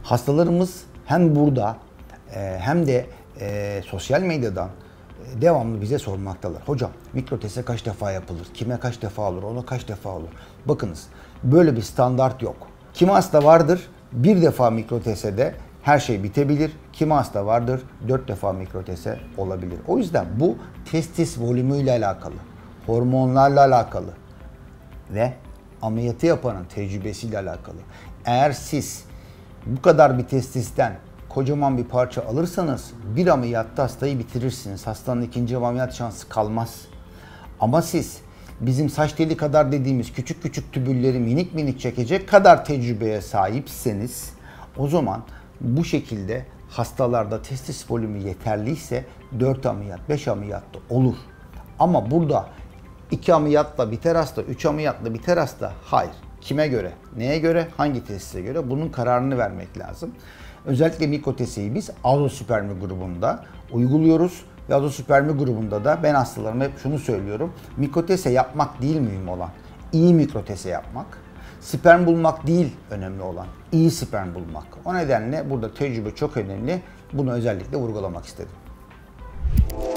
Hastalarımız hem burada hem de sosyal medyadan devamlı bize sormaktalar. Hocam mikrotese kaç defa yapılır? Kime kaç defa olur? Ona kaç defa olur? Bakınız böyle bir standart yok. Kimi hasta vardır bir defa mikrotesede her şey bitebilir. Kimi hasta vardır 4 defa mikrotese olabilir. O yüzden bu testis volümüyle alakalı, hormonlarla alakalı ve ameliyatı yapanın tecrübesiyle alakalı. Eğer siz bu kadar bir testisten kocaman bir parça alırsanız bir ameliyatta hastayı bitirirsiniz. Hastanın ikinci ameliyat şansı kalmaz. Ama siz bizim saç teli kadar dediğimiz küçük küçük tübülleri minik minik çekecek kadar tecrübeye sahipseniz o zaman bu şekilde hastalarda testis volümü yeterliyse 4 ameliyat, 5 ameliyat da olur. Ama burada 2 ameliyatla biter hasta, 3 ameliyatla biter hasta. Hayır. Kime göre, neye göre, hangi testise göre bunun kararını vermek lazım. Özellikle mikroteseyi biz azospermi grubunda uyguluyoruz. Ve azospermi grubunda da ben hastalarıma hep şunu söylüyorum. Mikrotese yapmak değil mühim olan. İyi mikrotese yapmak. Sperm bulmak değil önemli olan. İyi sperm bulmak. O nedenle burada tecrübe çok önemli. Bunu özellikle vurgulamak istedim.